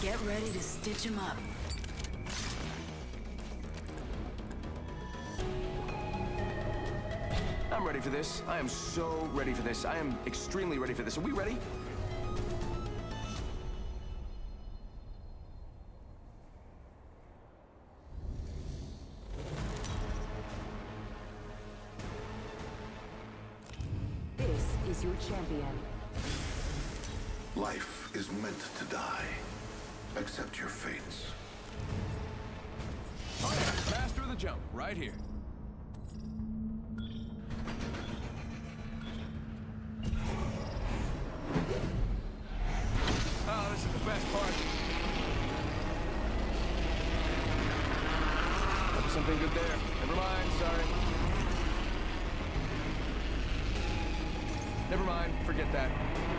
Get ready to stitch him up. I'm ready for this. I am so ready for this. I am extremely ready for this. Are we ready? This is your champion. Life is meant to die. Accept your fates. Oh yeah, master of the jump, right here. Oh, this is the best part. Something good there. Never mind, sorry. Never mind, forget that.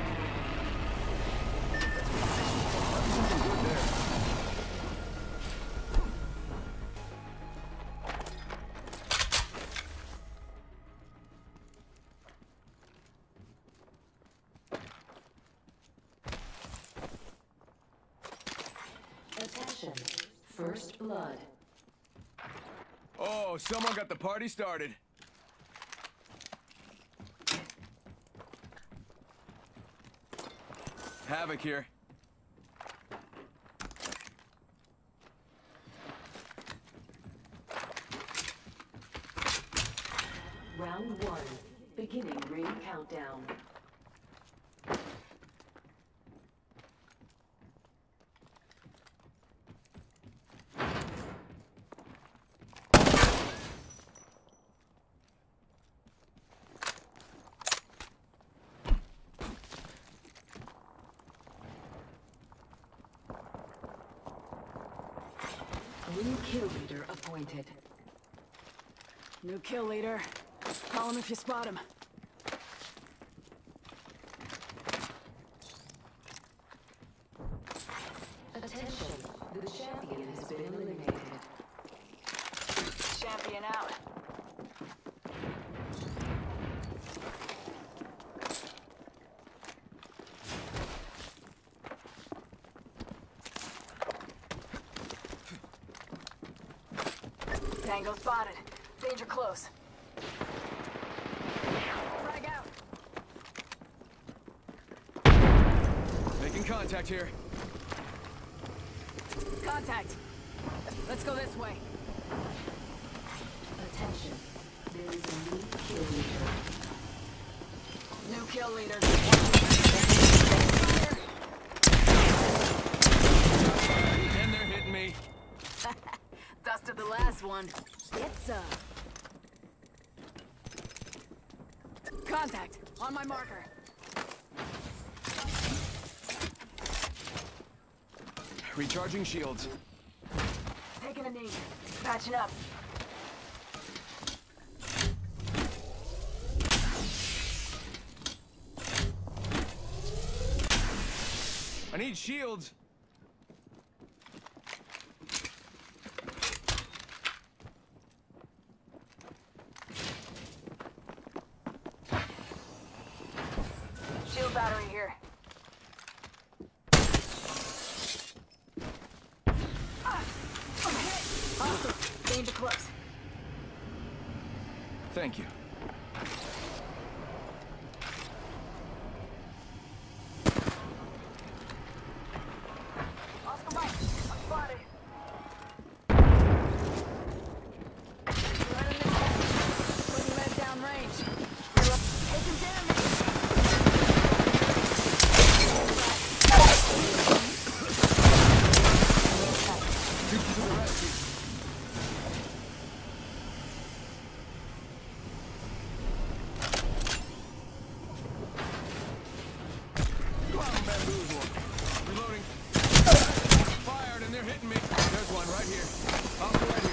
Something good there. Attention. First blood. Oh, someone got the party started. Havoc here. Round 1. Beginning ring countdown. New kill leader appointed. New kill leader. Call him if you spot him. Attention. The champion has been eliminated. Champion out. Tango spotted. Danger close. Frag out. Making contact here. Contact. Let's go this way. Attention. There is a new kill leader. New kill leader. And they're hitting me. Dusted the last one. It's Contact. On my marker. Recharging shields. Taking a knee. Patching up. I need shields. Shield battery here. Hostile. Danger close. Thank you. Oscar Mike. I'm spotted. Right in the head. Putting lead down range. Taking damage. To the rescue. Go on, bamboozle. Reloading. Fired and they're hitting me. There's one right here. I'll go right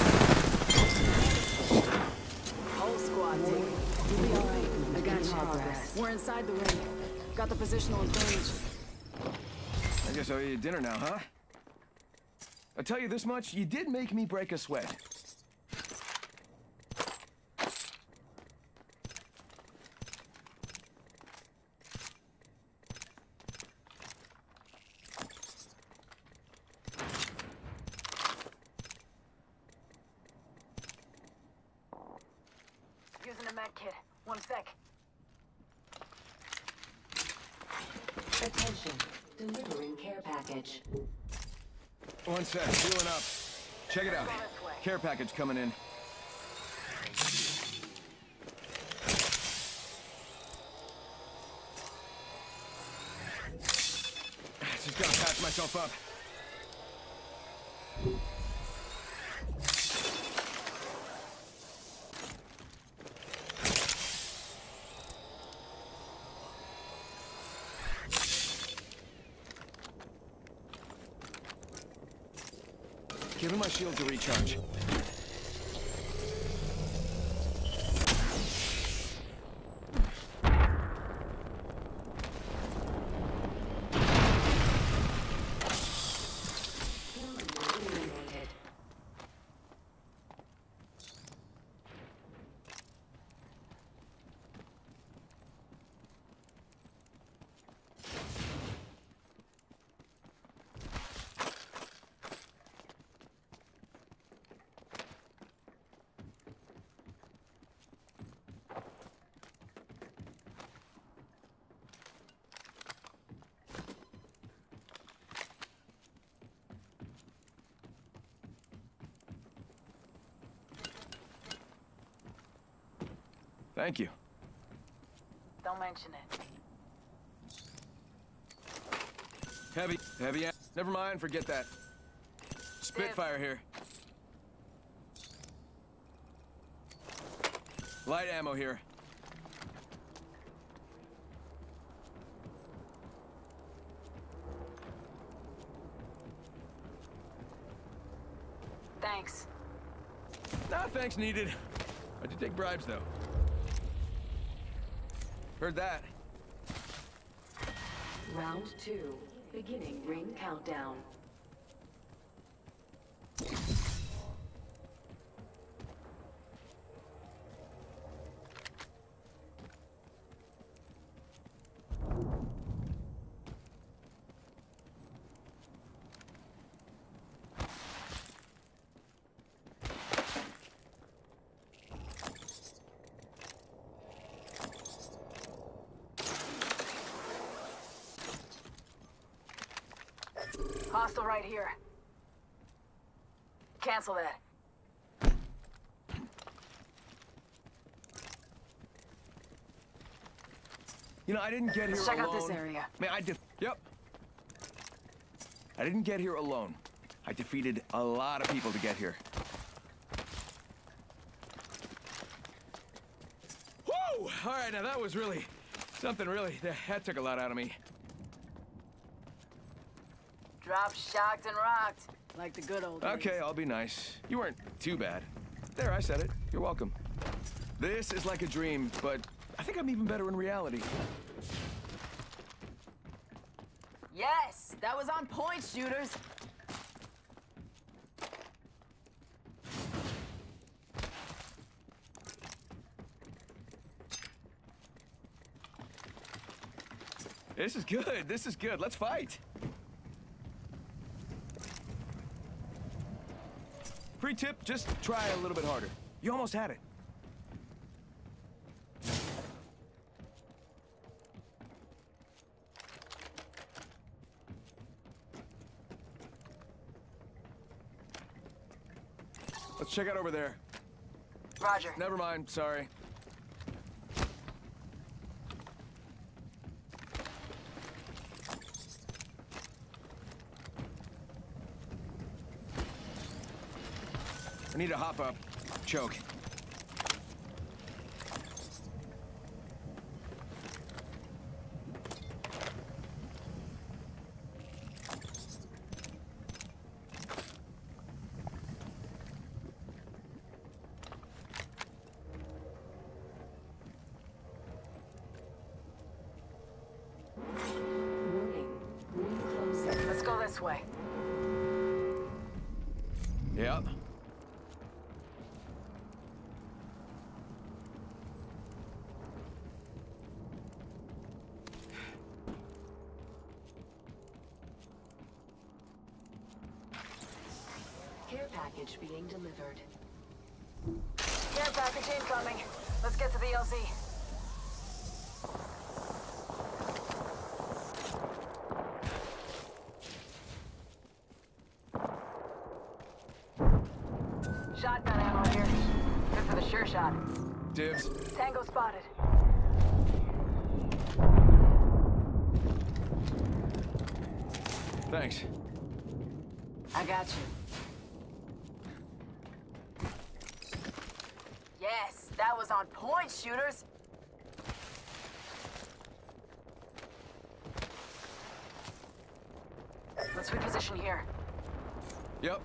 here, right? Whole squad team. You'll be alright. I got you. We're inside the ring. Got the positional advantage. I guess I'll eat dinner now, huh? I'll tell you this much, you did make me break a sweat. med kit. One sec. Attention. Delivering care package. One sec, healing up. Check it out. Care package coming in. Just gotta patch myself up. Giving my shield to recharge. Eliminated. Thank you. Don't mention it. Heavy. Never mind, forget that. Spitfire here. Light ammo here. Thanks. Nah, thanks needed. I did take bribes, though. Heard that. Round 2. Beginning ring countdown. Hostile right here. Cancel that. You know, I didn't get here Let's check alone. out this area. Man, Yep. I didn't get here alone. I defeated a lot of people to get here. Whoa! All right, now that was really something. That took a lot out of me. Dropped, shocked, and rocked. Like the good old days. Okay, I'll be nice. You weren't too bad. There, I said it. You're welcome. This is like a dream, but I think I'm even better in reality. Yes, that was on point, shooters. This is good. This is good. Let's fight. Free tip, just try a little bit harder. You almost had it. Let's check out over there. Roger. Never mind, sorry. I need to hop up. Choke. Warning. Ring closing. Let's go this way. Yep. Care package being delivered. Care package incoming. Let's get to the LZ. Shotgun ammo here. Good for the sure shot. Dibs. Tango spotted. Thanks. I got you. Yes, that was on point, shooters. Let's reposition here. Yep.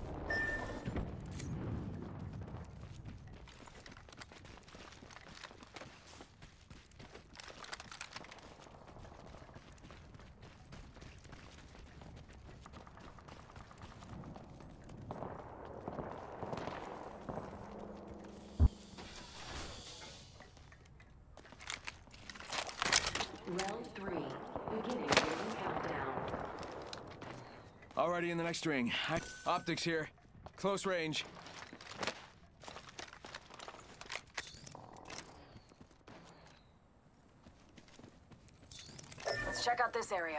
Round 3. Beginning ring countdown. Already in the next ring. Optics here. Close range. Let's check out this area.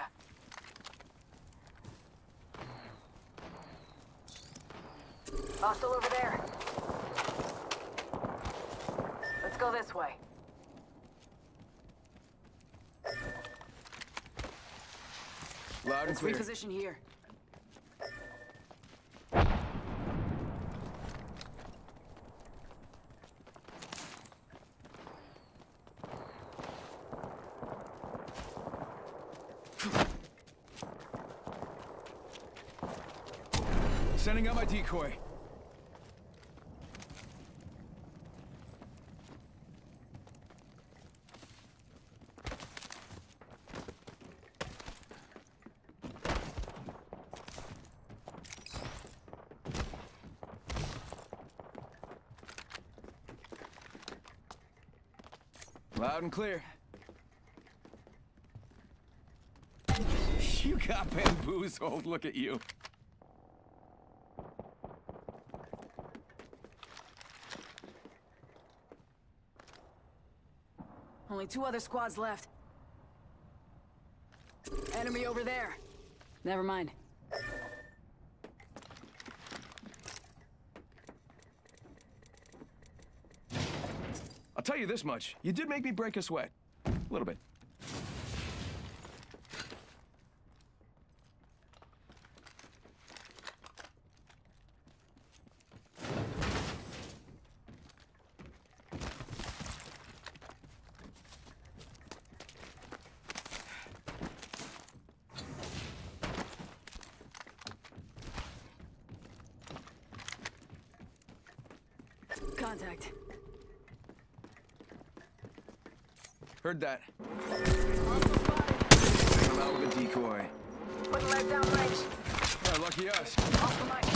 Hostile over there. Let's go this way. Loud and Let's clear. reposition here. Sending out my decoy. Loud and clear. You got bamboozled, look at you. Only 2 other squads left. Enemy over there. Never mind. I'll tell you this much. You did make me break a sweat. A little bit. Contact. Heard that. Hostile spotted. I'm out with a decoy. Putting lead down range. Yeah, lucky us. Off the mic.